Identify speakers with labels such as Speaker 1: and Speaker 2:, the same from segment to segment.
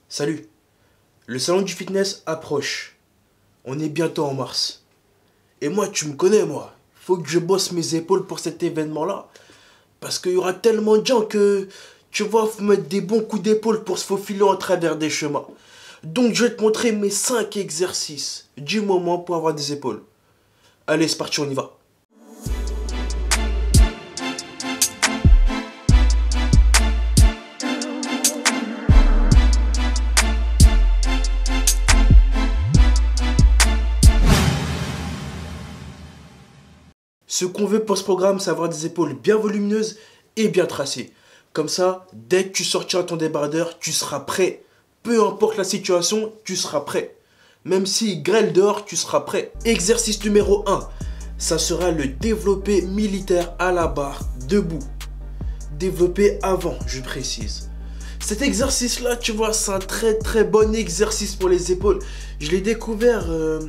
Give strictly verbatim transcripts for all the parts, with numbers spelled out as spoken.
Speaker 1: Salut, le salon du fitness approche. On est bientôt en mars. Et moi, tu me connais, moi. Faut que je bosse mes épaules pour cet événement-là. Parce qu'il y aura tellement de gens que, tu vois, faut mettre des bons coups d'épaule pour se faufiler en travers des chemins. Donc, je vais te montrer mes cinq exercices du moment pour avoir des épaules. Allez, c'est parti, on y va. Ce qu'on veut pour ce programme, c'est avoir des épaules bien volumineuses et bien tracées. Comme ça, dès que tu sortiras ton débardeur, tu seras prêt. Peu importe la situation, tu seras prêt. Même s'il grêle dehors, tu seras prêt. Exercice numéro un, ça sera le développé militaire à la barre, debout. Développé avant, je précise. Cet exercice-là, tu vois, c'est un très très bon exercice pour les épaules. Je l'ai découvert... Euh...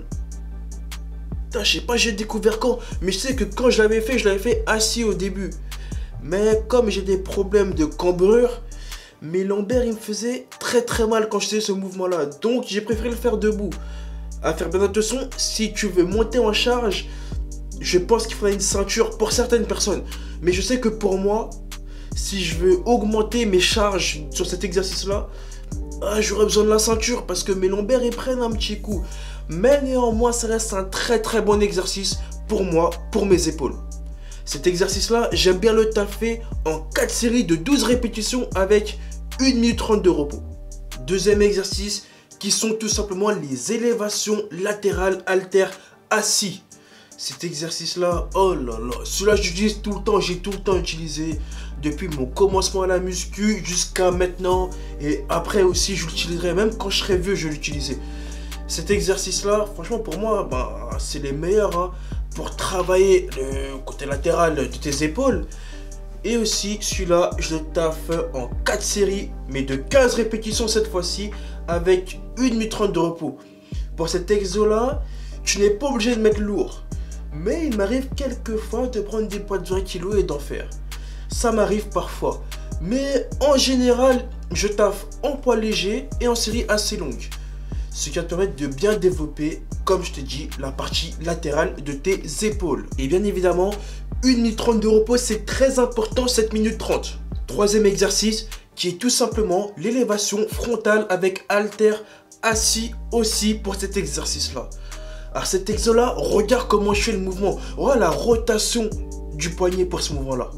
Speaker 1: Putain, je sais pas j'ai découvert quand, mais je sais que quand je l'avais fait, je l'avais fait assis au début. Mais comme j'ai des problèmes de cambrure, mes lombaires ils me faisaient très très mal quand je faisais ce mouvement-là. Donc j'ai préféré le faire debout. À faire bien attention, si tu veux monter en charge, je pense qu'il faudrait une ceinture pour certaines personnes. Mais je sais que pour moi, si je veux augmenter mes charges sur cet exercice-là, ah, j'aurais besoin de la ceinture parce que mes lombaires ils prennent un petit coup. Mais néanmoins, ça reste un très très bon exercice pour moi, pour mes épaules. Cet exercice-là, j'aime bien le taffer en quatre séries de douze répétitions avec une minute trente de repos. Deuxième exercice, qui sont tout simplement les élévations latérales haltères assis. Cet exercice-là, oh là là, celui-là j'utilise tout le temps, j'ai tout le temps utilisé depuis mon commencement à la muscu jusqu'à maintenant. Et après aussi, je l'utiliserai, même quand je serai vieux, je l'utiliserai. Cet exercice-là, franchement, pour moi, bah, c'est les meilleurs hein, pour travailler le côté latéral de tes épaules. Et aussi, celui-là, je le taffe en quatre séries, mais de quinze répétitions cette fois-ci, avec une minute trente de repos. Pour cet exo-là, tu n'es pas obligé de mettre lourd. Mais il m'arrive quelquefois de prendre des poids de vingt kilos et d'en faire. Ça m'arrive parfois. Mais en général, je taffe en poids léger et en série assez longue. Ce qui va te permettre de bien développer, comme je t'ai dit, la partie latérale de tes épaules. Et bien évidemment, une minute trente de repos, c'est très important, cette minute trente. Troisième exercice, qui est tout simplement l'élévation frontale avec haltère assis aussi pour cet exercice-là. Alors cet exo-là, regarde comment je fais le mouvement. Regarde la rotation du poignet pour ce mouvement-là.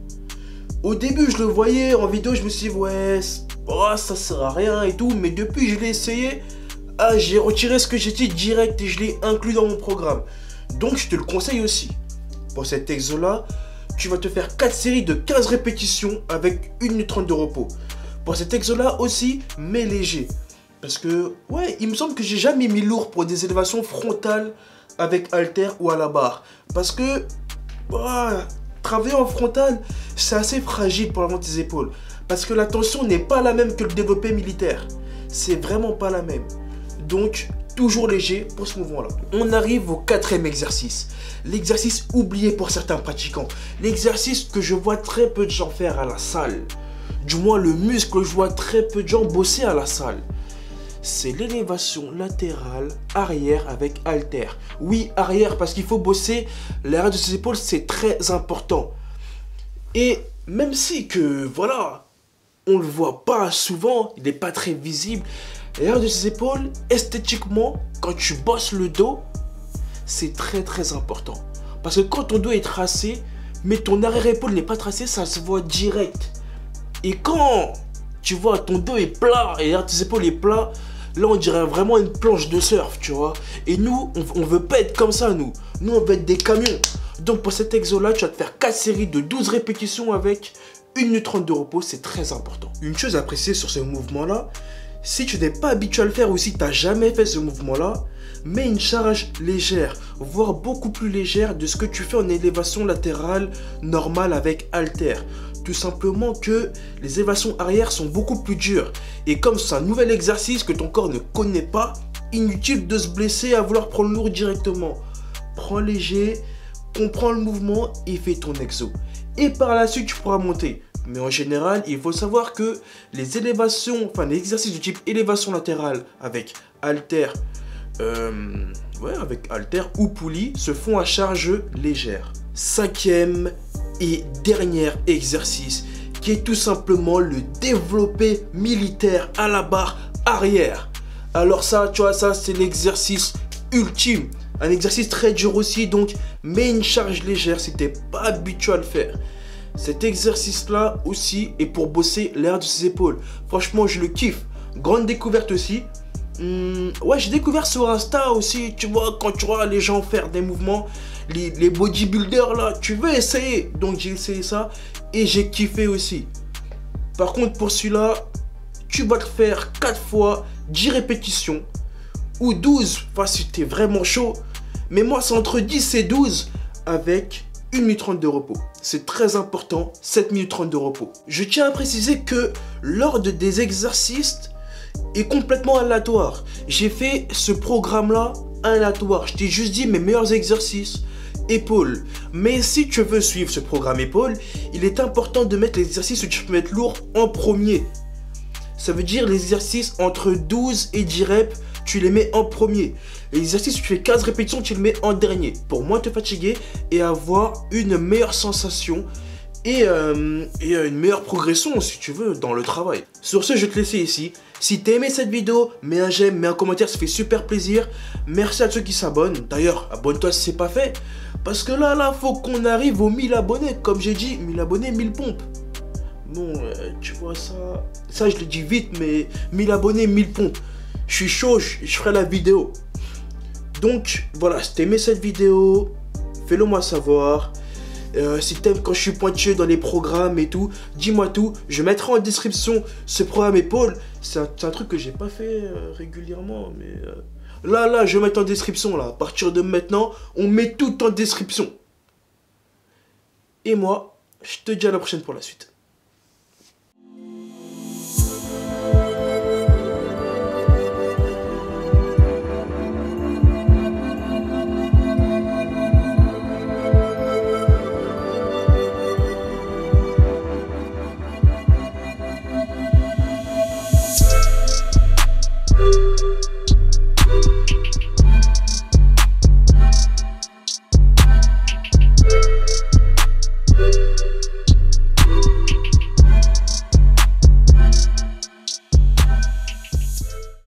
Speaker 1: Au début, je le voyais en vidéo, je me suis dit, ouais, oh, ça sert à rien et tout. Mais depuis, je l'ai essayé. Ah, j'ai retiré ce que j'ai dit direct et je l'ai inclus dans mon programme. Donc, je te le conseille aussi. Pour cet exo-là, tu vas te faire quatre séries de quinze répétitions avec une minute trente de repos. Pour cet exo-là aussi, mais léger. Parce que, ouais, il me semble que j'ai jamais mis lourd pour des élévations frontales avec haltère ou à la barre. Parce que, oh, travailler en frontal, c'est assez fragile pour avoir tes épaules. Parce que la tension n'est pas la même que le développé militaire. C'est vraiment pas la même. Donc, toujours léger pour ce mouvement-là. On arrive au quatrième exercice. L'exercice oublié pour certains pratiquants. L'exercice que je vois très peu de gens faire à la salle. Du moins, le muscle que je vois très peu de gens bosser à la salle. C'est l'élévation latérale arrière avec haltère. Oui, arrière, parce qu'il faut bosser l'arrière de ses épaules, c'est très important. Et même si que, voilà, on le voit pas souvent, il n'est pas très visible, l'arrière de ses épaules, esthétiquement, quand tu bosses le dos, c'est très très important. Parce que quand ton dos est tracé, mais ton arrière-épaule n'est pas tracé, ça se voit direct. Et quand tu vois ton dos est plat et l'arrière de tes épaules est plat, là on dirait vraiment une planche de surf, tu vois. Et nous, on, on veut pas être comme ça, nous. Nous, on veut être des camions. Donc pour cet exo-là, tu vas te faire quatre séries de douze répétitions avec une minute trente de repos, c'est très important. Une chose à préciser sur ce mouvement-là, si tu n'es pas habitué à le faire ou si tu n'as jamais fait ce mouvement-là, mets une charge légère, voire beaucoup plus légère de ce que tu fais en élévation latérale normale avec haltère. Tout simplement que les élévations arrière sont beaucoup plus dures. Et comme c'est un nouvel exercice que ton corps ne connaît pas, inutile de se blesser à vouloir prendre lourd directement. Prends léger, comprends le mouvement et fais ton exo. Et par la suite, tu pourras monter. Mais en général, il faut savoir que les élévations, enfin les exercices de type élévation latérale avec haltère, euh, ouais, avec haltère ou poulie se font à charge légère. Cinquième et dernier exercice qui est tout simplement le développé militaire à la barre arrière. Alors ça, tu vois, ça c'est l'exercice ultime. Un exercice très dur aussi, donc mets une charge légère si t'es pas habitué à le faire. Cet exercice-là aussi est pour bosser l'air de ses épaules. Franchement, je le kiffe. Grande découverte aussi. Hum, ouais, j'ai découvert sur Insta aussi, tu vois, quand tu vois les gens faire des mouvements, les, les bodybuilders là, tu veux essayer. Donc j'ai essayé ça et j'ai kiffé aussi. Par contre, pour celui-là, tu vas le faire quatre fois, dix répétitions ou douze, enfin si t'es vraiment chaud. Mais moi, c'est entre dix et douze avec une minute trente de repos. C'est très important, sept minutes trente de repos. Je tiens à préciser que l'ordre des exercices est complètement aléatoire. J'ai fait ce programme-là aléatoire. Je t'ai juste dit mes meilleurs exercices. Épaules. Mais si tu veux suivre ce programme épaules, il est important de mettre l'exercice où tu peux mettre lourd en premier. Ça veut dire les exercices entre douze et dix reps, tu les mets en premier. Les exercices où tu fais quinze répétitions, tu les mets en dernier. Pour moins te fatiguer et avoir une meilleure sensation et, euh, et une meilleure progression, si tu veux, dans le travail. Sur ce, je vais te laisser ici. Si t'as aimé cette vidéo, mets un j'aime, mets un commentaire, ça fait super plaisir. Merci à ceux qui s'abonnent. D'ailleurs, abonne-toi si c'est pas fait. Parce que là, là, faut qu'on arrive aux mille abonnés. Comme j'ai dit, mille abonnés, mille pompes. Bon, euh, tu vois ça... Ça, je le dis vite, mais mille abonnés, mille pompes. Je suis chaud, je, je ferai la vidéo. Donc, voilà, si t'as aimé cette vidéo, fais-le moi savoir. Euh, si t'aimes quand je suis pointueux dans les programmes et tout, dis-moi tout. Je mettrai en description ce programme épaule. C'est un, un truc que j'ai pas fait euh, régulièrement, mais... Euh, là, là, je vais mettre en description, là. À partir de maintenant, on met tout en description. Et moi, je te dis à la prochaine pour la suite.